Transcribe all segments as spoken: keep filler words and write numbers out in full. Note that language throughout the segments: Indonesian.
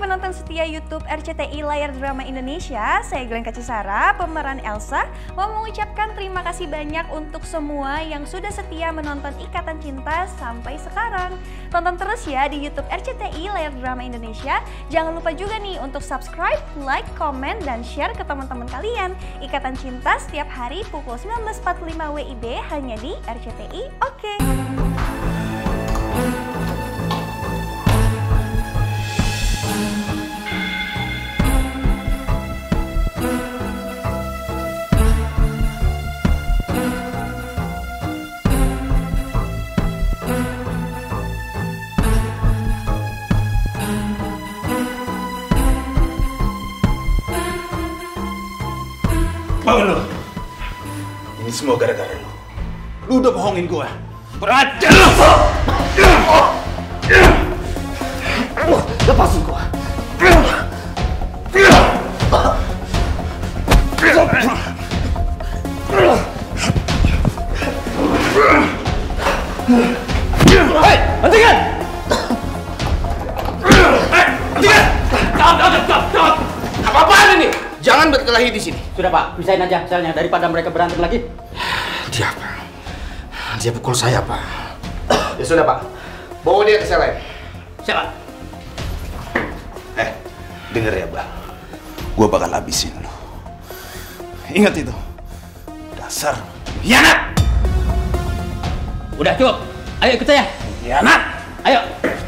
penonton setia YouTube R C T I Layar Drama Indonesia, saya Glenn Kacisara, pemeran Elsa, mau mengucapkan terima kasih banyak untuk semua yang sudah setia menonton Ikatan Cinta sampai sekarang. Tonton terus ya di YouTube R C T I Layar Drama Indonesia. Jangan lupa juga nih untuk subscribe, like, komen, dan share ke teman-teman kalian. Ikatan Cinta setiap hari pukul sembilan belas empat puluh lima W I B hanya di R C T I. Oke. Bangun lu. Ini semua gara-gara lu. Lu udah bohongin gua. Berajar lu. Lepasin gua. Hei, hentikan! Hei, hentikan! Stop, stop, stop, stop! Apa-apaan ini? Jangan berkelahi di sini. Sudah Pak, pisahin aja selnya daripada mereka berantem lagi. Dia apa? Dia pukul saya, Pak. Ya sudah, Pak. Bawa dia ke sel lain. Siapa? Eh, denger ya, Bang. Gua bakal habisin lo. Ingat itu. Dasar hianat. Udah cukup. Ayo ikut saya. Hianat. Ayo.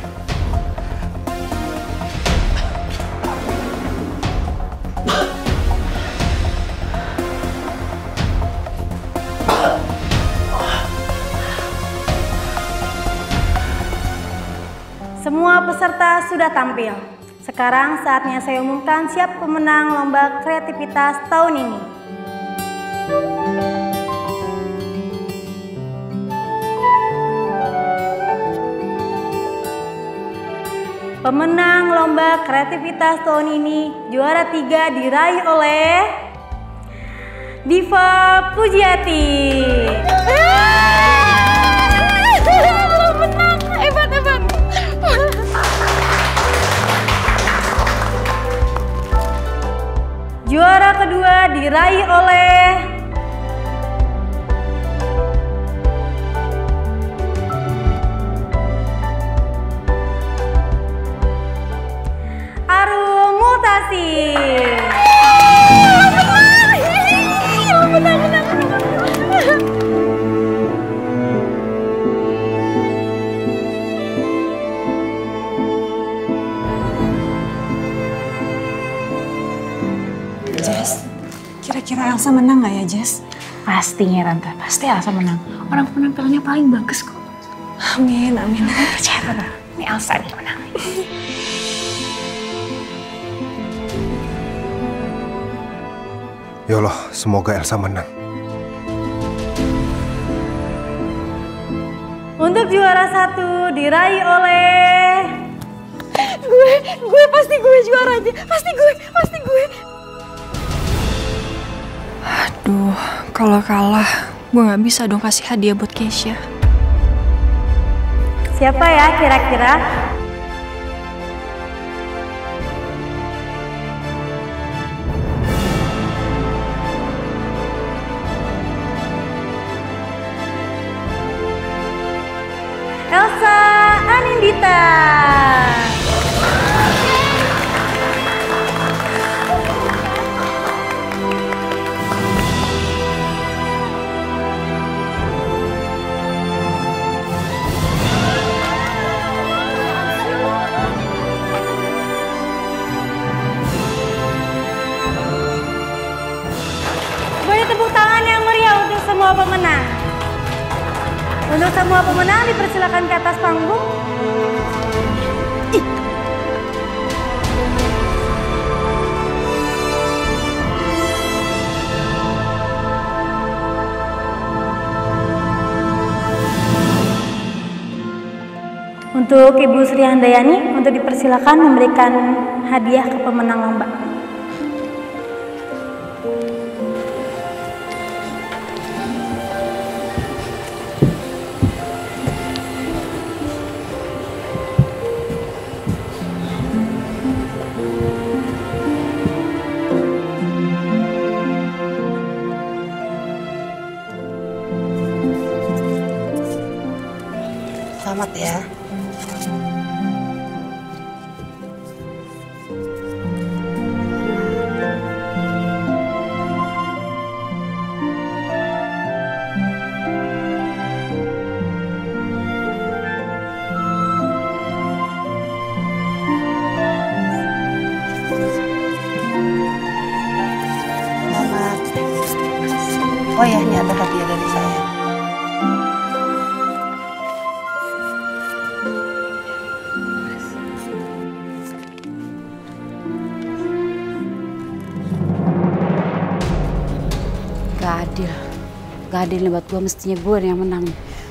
Semua peserta sudah tampil. Sekarang saatnya saya umumkan siapa pemenang lomba kreativitas tahun ini. Pemenang lomba kreativitas tahun ini juara tiga diraih oleh Diva Pujiati. Juara kedua diraih oleh Arum Mutasi. Jess, kira-kira Elsa menang nggak ya, Jess? Pastinya Tante, pasti Elsa menang. Orang penampilannya paling bagus kok. Amin, amin. Percaya Tante, ini Elsa nih menang. Ya Allah, semoga Elsa menang. Untuk juara satu diraih oleh Gue, gue pasti gue juaranya. Pasti gue, pasti gue. Aduh, kalau kalah, gue nggak bisa dong kasih hadiah buat Keisha. siapa ya kira-kira? Elsa Anindita. Beri tepuk tangan yang meriah untuk semua pemenang. Untuk semua pemenang dipersilakan ke atas panggung. Ih. Untuk Ibu Sri Handayani untuk dipersilakan memberikan hadiah ke pemenang lomba. ya. Oh ya, ini ada hadiah dari saya. Gak adil. Gak adil nih buat gue, mestinya gue yang menang.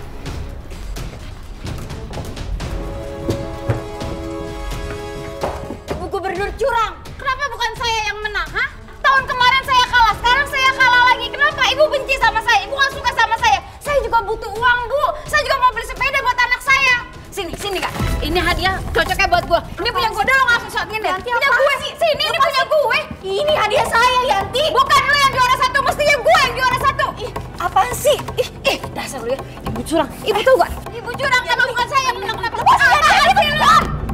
Ibu Gubernur curang. Kenapa bukan saya yang menang, ha? Tahun kemarin saya kalah, sekarang saya kalah lagi. Kenapa Ibu benci sama saya? Ibu gak suka sama saya? Saya juga butuh uang, Bu. Saya juga mau beli sepeda buat anak saya. Sini, sini Kak. Ini hadiah cocoknya buat gue. Ini punya gue dong, langsung shot ini. Punya gue sih. Sini, ini punya gue. Ini hadiah saya, Yanti. Bukan lu yang juara satu, mestinya gue yang juara satu. Ih, apaan sih? Ih, ih, dasar lu ya. Ibu curang. Ibu tahu gak? Ibu curang, kalau bukan saya yang menang, kenapa? Lepas saya, sini lu.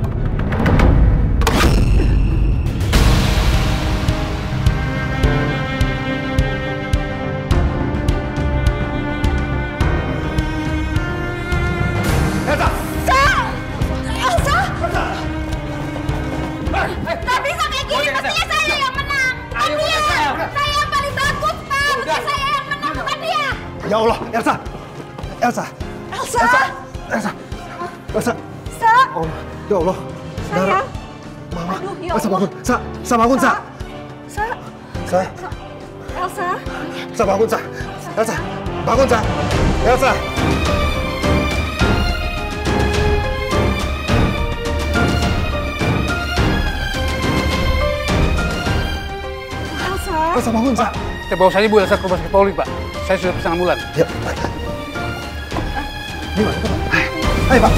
Nggak bisa kayak gini, mestinya saya yang menang. Bukan dia. Saya yang paling bagus, Pak. Mestinya saya yang menang, bukan dia. Ya Allah, Elsa! Elsa! Elsa? Elsa! Elsa! Elsa! Sa? Oh, ya Allah. Sayang. Mama. Aduh, ya Elsa Allah. bangun. Sa, Sa bangun, Sa. Sa? Sa. Elsa? Sa bangun, Sa. Elsa, bangun, Sa. Elsa. Elsa? Elsa bangun, Sa. Kita bawa saja Bu Elsa ke rumah sakit Polri, Pak. Saya sudah pesan ambulan. Ya, baik. Gimana, Pak? Ayo, Pak.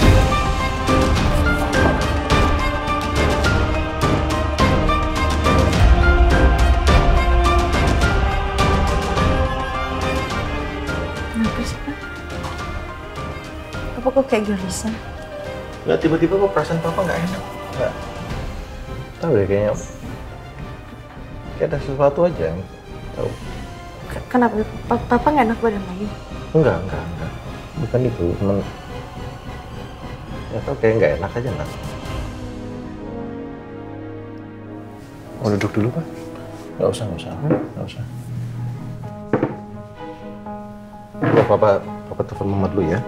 Kenapa sih, Pak? Apa kok kayak gelisah? Nggak, tiba-tiba kok perasaan papa nggak enak. Nggak tahu deh, kayaknya kayak ada sesuatu aja. Tahu? Kenapa? Papa nggak enak badan lagi? Enggak, enggak, enggak. Bukan itu, cuman ya tau kayak nggak enak aja, nak. Mau duduk dulu, Pak? Nggak usah, nggak usah, nggak usah. Ya, papa, papa telepon mama dulu ya.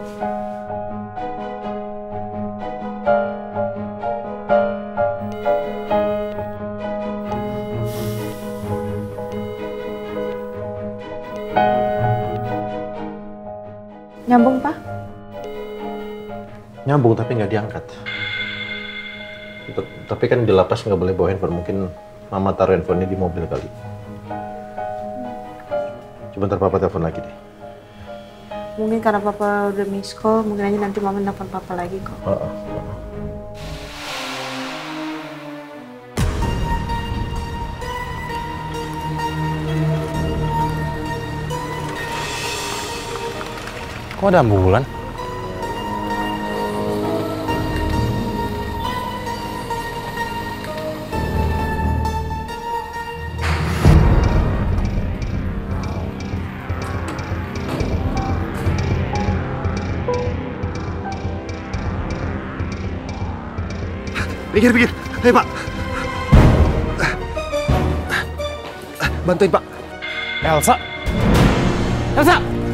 Nyambung, Pak? Nyambung tapi nggak diangkat. T- Tapi kan di lapas nggak boleh bawa handphone. Mungkin mama taruh handphonenya di mobil kali. Sebentar papa telepon lagi deh. Mungkin karena Papa udah miss call, mungkin aja nanti Mama nelfon Papa lagi kok. Uh -uh. Kok ada ambulan? Pikir, pikir. Hei, Pak. Bantuin, Pak. Elsa? Elsa?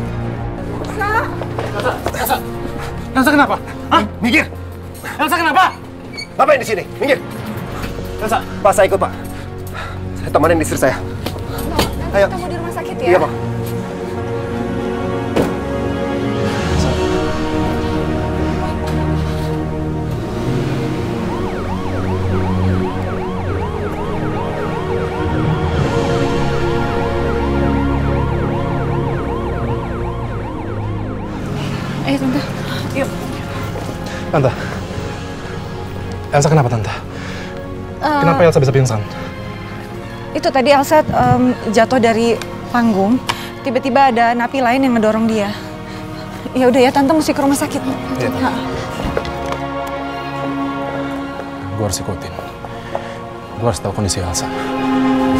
Elsa. Elsa kenapa? Hah? Minggir. Elsa kenapa? Ngapain di sini? Minggir. Elsa, Pak, saya ikut, Pak. Saya temanin istri saya. Ayo. Ketemu di rumah sakit ya? Iya, Pak. Ayo, Tante. Yuk. Tante. Elsa kenapa, Tante? Uh, Kenapa Elsa bisa pingsan? Itu tadi Elsa um, jatuh dari panggung. Tiba-tiba ada napi lain yang ngedorong dia. Ya udah ya, Tante mesti ke rumah sakit. Iya. Ha. gue harus ikutin. Gue harus tahu kondisi Elsa.